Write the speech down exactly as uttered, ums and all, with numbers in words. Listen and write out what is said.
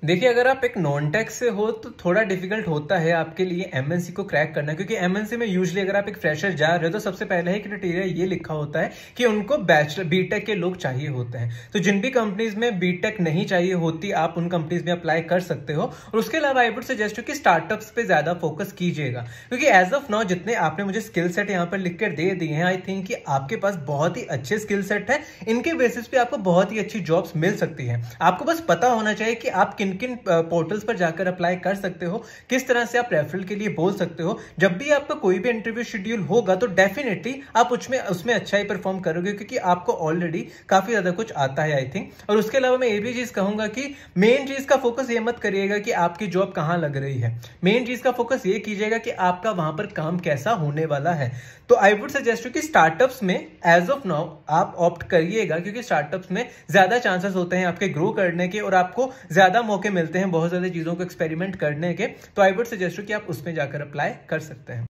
देखिए, अगर आप एक नॉन टेक से हो तो थोड़ा डिफिकल्ट होता है आपके लिए एमएनसी को क्रैक करना, क्योंकि एमएनसी में यूजुअली अगर आप एक फ्रेशर जा रहे हो तो सबसे पहले ही क्राइटेरिया ये लिखा होता है कि उनको बैचलर बीटेक के लोग चाहिए होते हैं। तो जिन भी कंपनीज में बीटेक नहीं चाहिए होती आप उन कंपनीज में अप्लाई कर सकते हो। और उसके अलावा आई वुड सजेस्ट कि स्टार्टअप्स पे ज्यादा फोकस कीजिएगा, क्योंकि एज ऑफ नाउ जितने आपने मुझे स्किल सेट यहाँ पर लिख कर दे दिए हैं, आई थिंक कि आपके पास बहुत ही अच्छे स्किल सेट है। इनके बेसिस पे आपको बहुत ही अच्छी जॉब्स मिल सकती है। आपको बस पता होना चाहिए कि आप किन किन पोर्टल्स पर जाकर अप्लाई कर सकते हो, किस तरह से आप रेफरल के लिए बोल सकते हो। जब भी आपका कोई भी इंटरव्यू शेड्यूल होगा तो डेफिनेटली आप उसमें उसमें अच्छा ही परफॉर्म करोगे, क्योंकि आपको ऑलरेडी काफी ज्यादा कुछ आता है आई थिंक। और उसके अलावा मैं ये भी चीज कहूंगा कि मेन चीज का फोकस ये मत करिएगा कि आपकी जॉब कहां लग रही है, मेन चीज का फोकस ये कीजिएगा कि आपका वहां पर काम कैसा होने वाला है। तो आई वुड सजेस्ट कि स्टार्टअप्स में एज ऑफ नाउ आप ऑप्ट करिएगा, क्योंकि स्टार्टअप्स में ज्यादा चांसेस होते हैं आपके ग्रो करने के और आपको ज्यादा मौके मिलते हैं बहुत ज्यादा चीजों को एक्सपेरिमेंट करने के। तो आई वुड सजेस्ट कि आप उसमें जाकर अप्लाई कर सकते हैं।